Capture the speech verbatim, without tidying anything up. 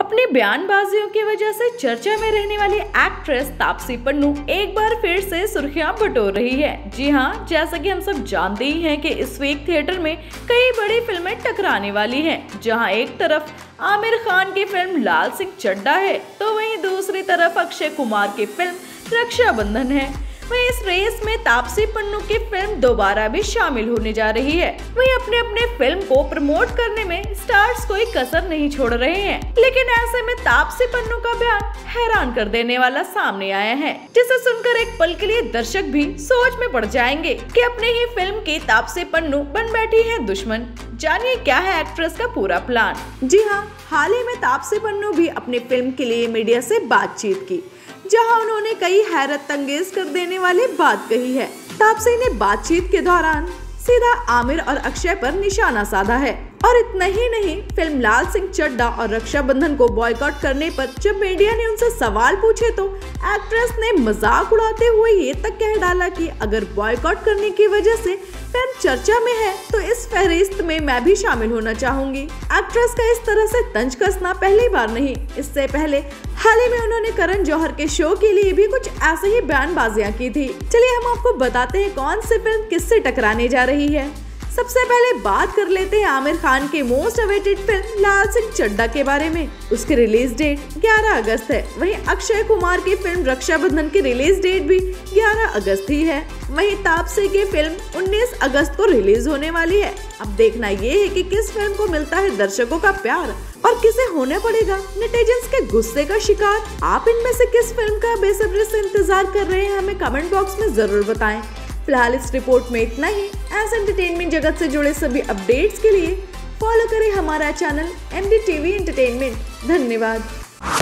अपनी बयानबाजियों की वजह से चर्चा में रहने वाली एक्ट्रेस तापसी पन्नू एक बार फिर से सुर्खियां बटोर रही है। जी हां, जैसा कि हम सब जानते ही हैं कि इस वीक थिएटर में कई बड़ी फिल्में टकराने वाली हैं। जहां एक तरफ आमिर खान की फिल्म लाल सिंह चड्ढा है, तो वहीं दूसरी तरफ अक्षय कुमार की फिल्म रक्षाबंधन है। वहीं इस रेस में तापसी पन्नू की फिल्म दोबारा भी शामिल होने जा रही है। वहीं अपने अपने फिल्म को प्रमोट करने में स्टार्स कोई कसर नहीं छोड़ रहे हैं। लेकिन ऐसे में तापसी पन्नू का बयान हैरान कर देने वाला सामने आया है, जिसे सुनकर एक पल के लिए दर्शक भी सोच में पड़ जाएंगे कि अपने ही फिल्म की तापसी पन्नू बन बैठी है दुश्मन। जानिए क्या है एक्ट्रेस का पूरा प्लान। जी हाँ, हाल ही में तापसी पन्नू भी अपनी फिल्म के लिए मीडिया से बातचीत की, जहां उन्होंने कई हैरत अंगेज कर देने वाली बात कही है। तापसी ने बातचीत के दौरान सीधा आमिर और अक्षय पर निशाना साधा है। और इतना ही नहीं, फिल्म लाल सिंह चड्ढा और रक्षाबंधन को बॉयकॉट करने पर जब मीडिया ने उनसे सवाल पूछे तो एक्ट्रेस ने मजाक उड़ाते हुए ये तक कह डाला कि अगर बॉयकॉट करने की वजह से फिल्म चर्चा में है तो इस फहरिस्त में मैं भी शामिल होना चाहूंगी। एक्ट्रेस का इस तरह से तंज कसना पहली बार नहीं, इससे पहले हाल ही में उन्होंने करण जौहर के शो के लिए भी कुछ ऐसे ही बयानबाजियां की थी। चलिए हम आपको बताते हैं कौन सी फिल्म किससे टकराने जा रही है। सबसे पहले बात कर लेते हैं आमिर खान के most awaited film Laal Singh Chaddha के बारे में। उसकी रिलीज डेट ग्यारह अगस्त है। वहीं अक्षय कुमार की फिल्म रक्षाबंधन की रिलीज डेट भी ग्यारह अगस्त ही है। वहीं तापसी की फिल्म उन्नीस अगस्त को रिलीज होने वाली है। अब देखना ये है कि किस फिल्म को मिलता है दर्शकों का प्यार और किसे होने पड़ेगा नेटिजन्स के गुस्से का शिकार। आप इनमें से किस फिल्म का बेसब्री से इंतजार कर रहे हैं, हमें कमेंट बॉक्स में जरूर बताएं। फिलहाल इस रिपोर्ट में इतना ही। ऐसे एंटरटेनमेंट जगत से जुड़े सभी अपडेट्स के लिए फॉलो करें हमारा channel M D TV entertainment. धन्यवाद।